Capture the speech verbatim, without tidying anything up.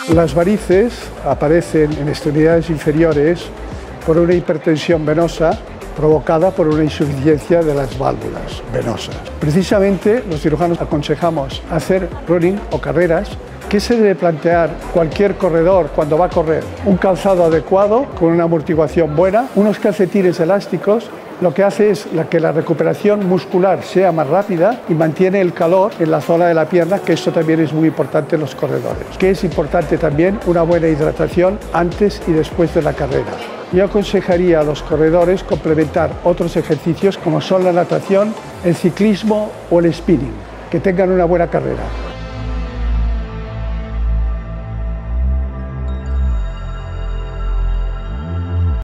Las varices aparecen en extremidades inferiores por una hipertensión venosa provocada por una insuficiencia de las válvulas venosas. Precisamente los cirujanos aconsejamos hacer running o carreras. ¿Qué se debe plantear cualquier corredor cuando va a correr? Un calzado adecuado, con una amortiguación buena, unos calcetines elásticos. Lo que hace es que la recuperación muscular sea más rápida y mantiene el calor en la zona de la pierna, que esto también es muy importante en los corredores. Que es importante también una buena hidratación antes y después de la carrera. Yo aconsejaría a los corredores complementar otros ejercicios como son la natación, el ciclismo o el spinning, que tengan una buena carrera.